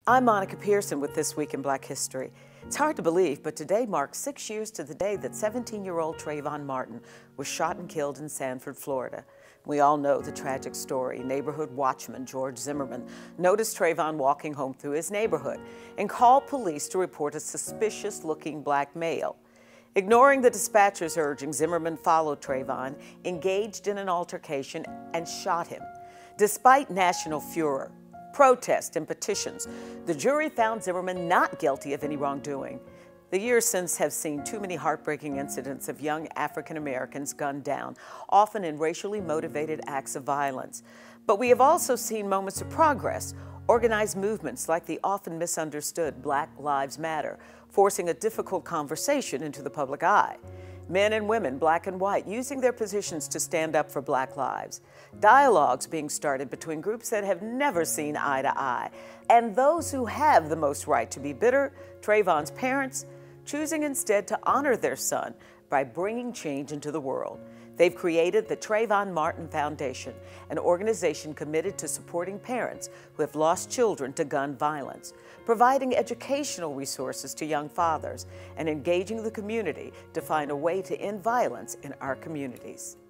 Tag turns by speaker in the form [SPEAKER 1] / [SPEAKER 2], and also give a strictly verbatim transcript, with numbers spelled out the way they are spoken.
[SPEAKER 1] I'm Monica Pearson with This Week in Black History. It's hard to believe, but today marks six years to the day that seventeen-year-old Trayvon Martin was shot and killed in Sanford, Florida. We all know the tragic story. Neighborhood watchman George Zimmerman noticed Trayvon walking home through his neighborhood and called police to report a suspicious-looking black male. Ignoring the dispatcher's urging, Zimmerman followed Trayvon, engaged in an altercation, and shot him. Despite national furor, protests, and petitions, the jury found Zimmerman not guilty of any wrongdoing. The years since have seen too many heartbreaking incidents of young African Americans gunned down, often in racially motivated acts of violence. But we have also seen moments of progress, organized movements like the often misunderstood Black Lives Matter, forcing a difficult conversation into the public eye. Men and women, black and white, using their positions to stand up for Black lives. Dialogues being started between groups that have never seen eye to eye. And those who have the most right to be bitter, Trayvon's parents, choosing instead to honor their son by bringing change into the world. They've created the Trayvon Martin Foundation, an organization committed to supporting parents who have lost children to gun violence, providing educational resources to young fathers, and engaging the community to find a way to end violence in our communities.